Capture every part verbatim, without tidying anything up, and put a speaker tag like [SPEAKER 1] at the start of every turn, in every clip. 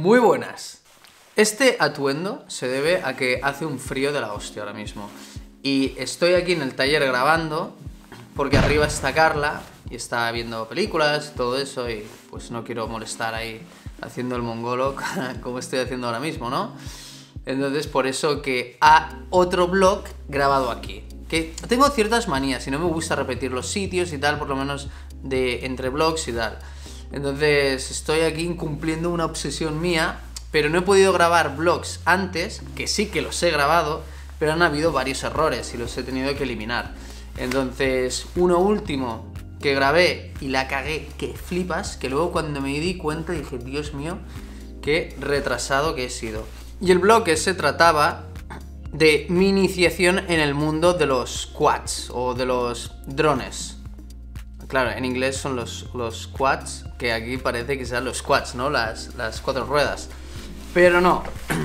[SPEAKER 1] Muy buenas. Este atuendo se debe a que hace un frío de la hostia ahora mismo. Y estoy aquí en el taller grabando porque arriba está Carla y está viendo películas y todo eso y pues no quiero molestar ahí haciendo el mongolo como estoy haciendo ahora mismo, ¿no? Entonces por eso que a otro vlog grabado aquí. Que tengo ciertas manías y no me gusta repetir los sitios y tal, por lo menos de entre vlogs y tal. Entonces estoy aquí incumpliendo una obsesión mía, pero no he podido grabar vlogs antes, que sí que los he grabado, pero han habido varios errores y los he tenido que eliminar. Entonces, uno último que grabé y la cagué que flipas, que luego cuando me di cuenta dije, Dios mío, qué retrasado que he sido. Y el vlog ese trataba de mi iniciación en el mundo de los quads o de los drones. Claro, en inglés son los, los quads, que aquí parece que sean los quads, ¿no? Las, las cuatro ruedas. Pero no.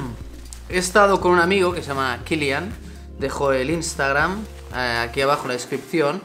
[SPEAKER 1] He estado con un amigo que se llama Kilian, dejo el Instagram eh, aquí abajo en la descripción,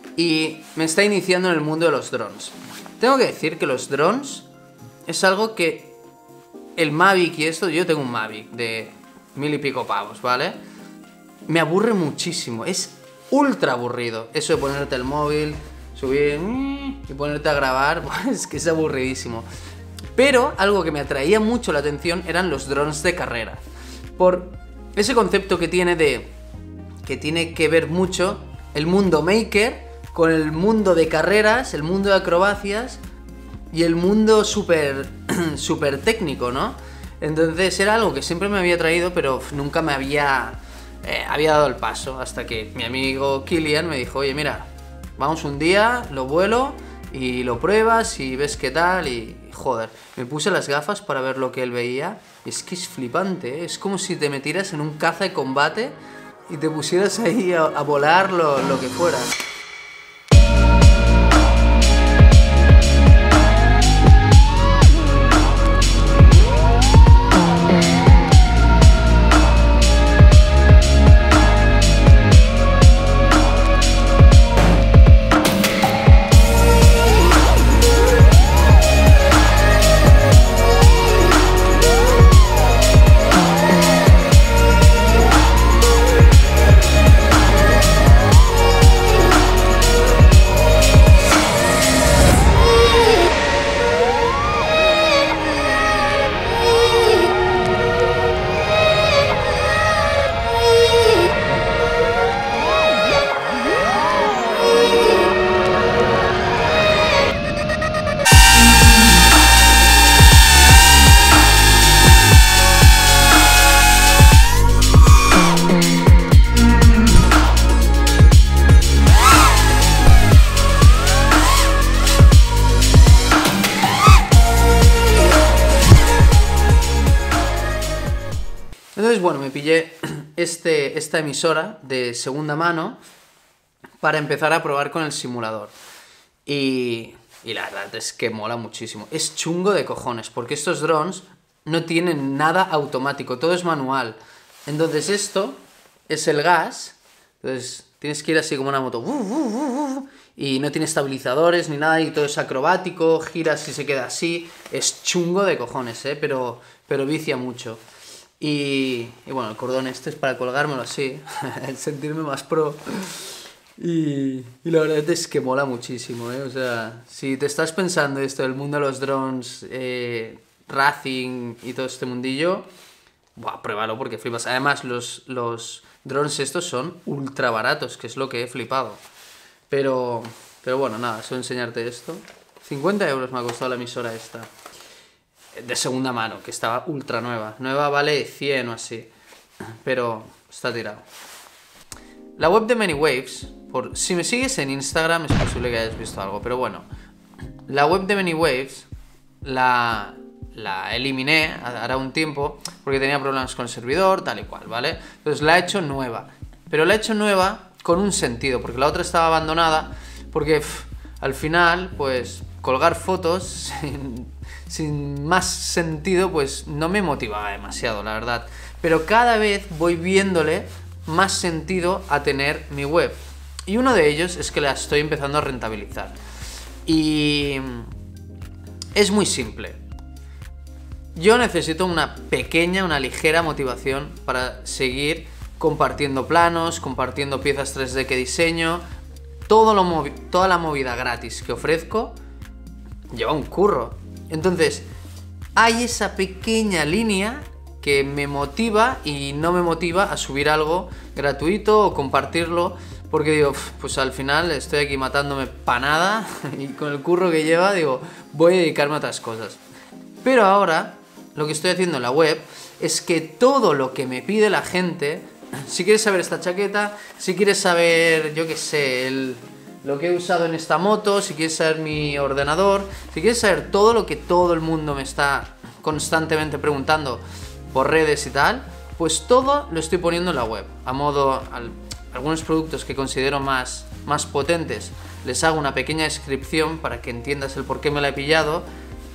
[SPEAKER 1] y me está iniciando en el mundo de los drones. Tengo que decir que los drones es algo que el Mavic y esto, yo tengo un Mavic de mil y pico pavos, ¿vale? Me aburre muchísimo, es ultra aburrido. Eso de ponerte el móvil, subir y ponerte a grabar, pues que es aburridísimo. Pero algo que me atraía mucho la atención eran los drones de carrera. Por ese concepto que tiene de que tiene que ver mucho el mundo maker con el mundo de carreras, el mundo de acrobacias y el mundo súper súper técnico, ¿no? Entonces era algo que siempre me había traído, pero nunca me había, eh, había dado el paso, hasta que mi amigo Kilian me dijo, oye, mira, vamos un día, lo vuelo y lo pruebas y ves qué tal y joder, me puse las gafas para ver lo que él veía y es que es flipante, ¿eh? Es como si te metieras en un caza de combate y te pusieras ahí a, a volar lo, lo que fuera. Entonces, bueno, me pillé este, esta emisora de segunda mano para empezar a probar con el simulador. Y, y la verdad es que mola muchísimo. Es chungo de cojones, porque estos drones no tienen nada automático, todo es manual. Entonces esto es el gas, entonces tienes que ir así como una moto. Y no tiene estabilizadores ni nada, y todo es acrobático, giras y se queda así. Es chungo de cojones, ¿eh? Pero, pero vicia mucho. Y, y bueno, el cordón este es para colgármelo así, el sentirme más pro. Y, y la verdad es que mola muchísimo, ¿eh? O sea, si te estás pensando esto del mundo de los drones, eh, racing y todo este mundillo, buah, pruébalo porque flipas. Además, los, los drones estos son ultra baratos, que es lo que he flipado. Pero, pero bueno, nada, solo enseñarte esto. cincuenta euros me ha costado la emisora esta. De segunda mano, que estaba ultra nueva. Nueva vale cien o así, pero está tirado. La web de Many Waves, por, si me sigues en Instagram es posible que hayas visto algo, pero bueno, la web de Many Waves la, la eliminé hará un tiempo porque tenía problemas con el servidor, tal y cual, ¿vale? Entonces la he hecho nueva, pero la he hecho nueva con un sentido, porque la otra estaba abandonada, porque pff, al final, pues, colgar fotos sin, sin más sentido, pues no me motivaba demasiado, la verdad. Pero cada vez voy viéndole más sentido a tener mi web. Y uno de ellos es que la estoy empezando a rentabilizar. Y es muy simple. yo necesito una pequeña, una ligera motivación para seguir compartiendo planos, compartiendo piezas tres D que diseño. Todo lo movi- toda la movida gratis que ofrezco lleva un curro. Entonces, hay esa pequeña línea que me motiva y no me motiva a subir algo gratuito o compartirlo, porque digo, pues al final estoy aquí matándome pa' nada y con el curro que lleva, digo, voy a dedicarme a otras cosas. Pero ahora, lo que estoy haciendo en la web es que todo lo que me pide la gente, si quieres saber esta chaqueta, si quieres saber, yo qué sé, el, lo que he usado en esta moto, si quieres saber mi ordenador, si quieres saber todo lo que todo el mundo me está constantemente preguntando por redes y tal, pues todo lo estoy poniendo en la web. A modo, al, algunos productos que considero más, más potentes, les hago una pequeña descripción para que entiendas el por qué me la he pillado.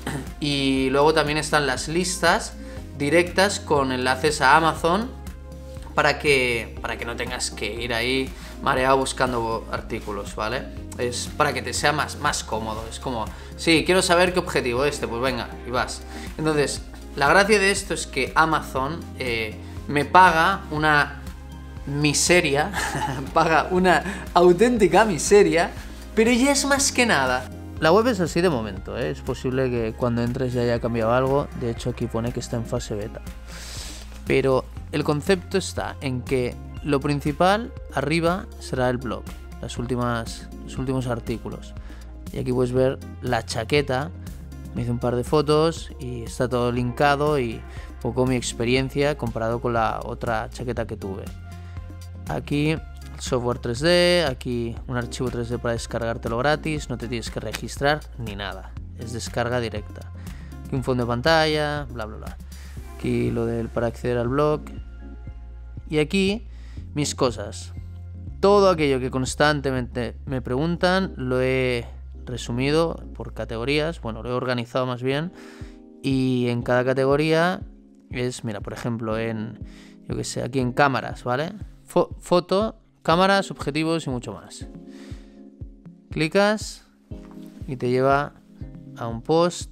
[SPEAKER 1] Y luego también están las listas directas con enlaces a Amazon para que, para que no tengas que ir ahí mareado buscando artículos, ¿vale? Es para que te sea más, más cómodo. Es como, sí, quiero saber qué objetivo es este, pues venga, y vas. Entonces, la gracia de esto es que Amazon eh, me paga una miseria, paga una auténtica miseria, pero ya es más que nada. La web es así de momento, ¿eh? Es posible que cuando entres ya haya cambiado algo. De hecho, aquí pone que está en fase beta. Pero el concepto está en que lo principal arriba será el blog, las últimas, los últimos artículos. Y aquí puedes ver la chaqueta. Me hice un par de fotos y está todo linkado y un poco mi experiencia comparado con la otra chaqueta que tuve. Aquí software tres D, aquí un archivo tres D para descargártelo gratis, no te tienes que registrar ni nada, es descarga directa. Aquí un fondo de pantalla, bla bla bla. Aquí lo del para acceder al blog. Y aquí mis cosas. Todo aquello que constantemente me preguntan lo he resumido por categorías, bueno, lo he organizado más bien. Y en cada categoría es, mira, por ejemplo, en, yo que sé, aquí en cámaras, ¿vale? Fo- foto, cámaras, objetivos y mucho más. Clicas y te lleva a un post.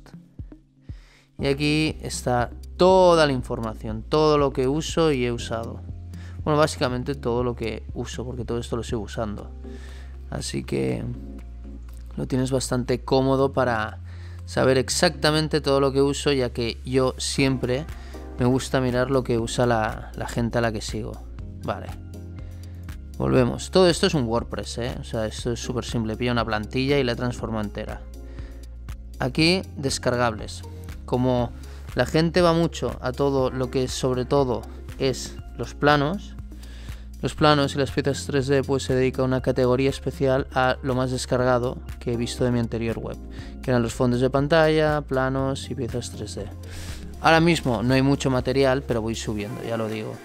[SPEAKER 1] Y aquí está toda la información, todo lo que uso y he usado. Bueno, básicamente todo lo que uso, porque todo esto lo estoy usando. Así que lo tienes bastante cómodo para saber exactamente todo lo que uso, ya que yo siempre me gusta mirar lo que usa la, la gente a la que sigo. Vale. Volvemos. Todo esto es un WordPress, ¿eh? O sea, esto es súper simple. Pilla una plantilla y la transformo entera. Aquí, descargables. Como la gente va mucho a todo lo que sobre todo es los planos, los planos y las piezas tres D, pues se dedica una categoría especial a lo más descargado que he visto de mi anterior web, que eran los fondos de pantalla, planos y piezas tres D. Ahora mismo no hay mucho material, pero voy subiendo, ya lo digo.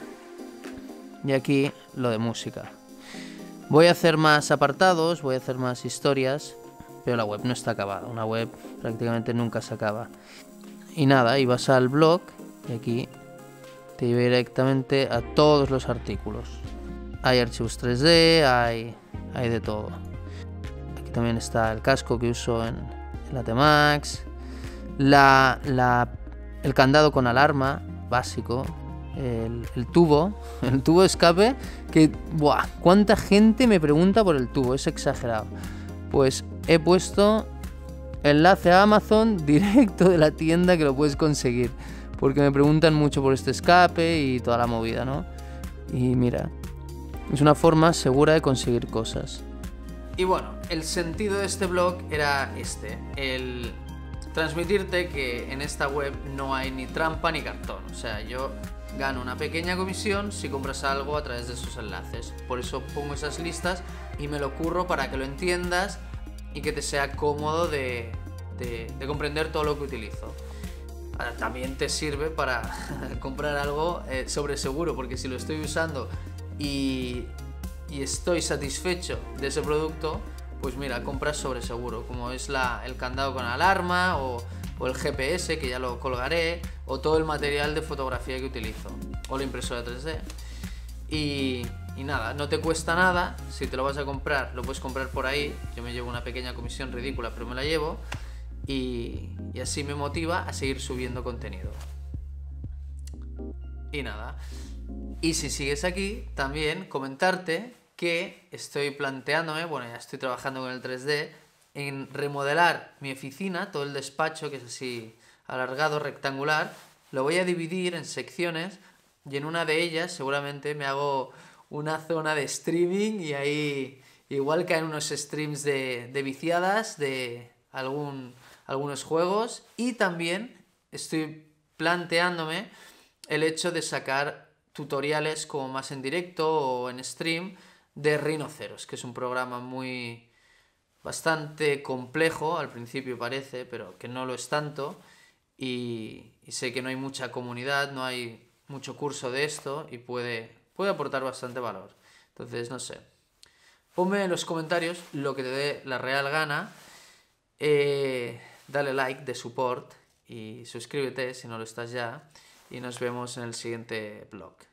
[SPEAKER 1] Y aquí lo de música. Voy a hacer más apartados, voy a hacer más historias, pero la web no está acabada. Una web prácticamente nunca se acaba. Y nada, y vas al blog y aquí te lleva directamente a todos los artículos. Hay archivos tres D, hay, hay de todo. Aquí también está el casco que uso en, en la T-Max. La, la, el candado con alarma básico. El, el tubo, el tubo de escape, que, ¡buah! ¿Cuánta gente me pregunta por el tubo? Es exagerado. Pues he puesto enlace a Amazon directo de la tienda que lo puedes conseguir, porque me preguntan mucho por este escape y toda la movida, ¿no? Y mira, es una forma segura de conseguir cosas. Y bueno, el sentido de este blog era este, el transmitirte que en esta web no hay ni trampa ni cartón. O sea, yo gano una pequeña comisión si compras algo a través de esos enlaces. Por eso pongo esas listas y me lo curro para que lo entiendas y que te sea cómodo de, de, de comprender todo lo que utilizo. Ahora, también te sirve para comprar algo eh, sobre seguro, porque si lo estoy usando y, y estoy satisfecho de ese producto, pues mira, compras sobre seguro, como es la, el candado con alarma o, o el G P S, que ya lo colgaré, o todo el material de fotografía que utilizo, o la impresora tres D. Y, y nada, no te cuesta nada. Si te lo vas a comprar, lo puedes comprar por ahí. Yo me llevo una pequeña comisión ridícula, pero me la llevo. y, y así me motiva a seguir subiendo contenido. Y nada. Y si sigues aquí, también comentarte que estoy planteándome, bueno, ya estoy trabajando con el tres D, en remodelar mi oficina, todo el despacho, que es así alargado, rectangular, lo voy a dividir en secciones y en una de ellas seguramente me hago una zona de streaming y ahí igual caen unos streams de, de viciadas, de algún, algunos juegos, y también estoy planteándome el hecho de sacar tutoriales como más en directo o en stream de Rhinoceros, que es un programa muy bastante complejo, al principio parece, pero que no lo es tanto, y, y sé que no hay mucha comunidad, no hay mucho curso de esto y puede, puede aportar bastante valor. Entonces, no sé. Ponme en los comentarios lo que te dé la real gana, eh, dale like de support y suscríbete si no lo estás ya, y nos vemos en el siguiente vlog.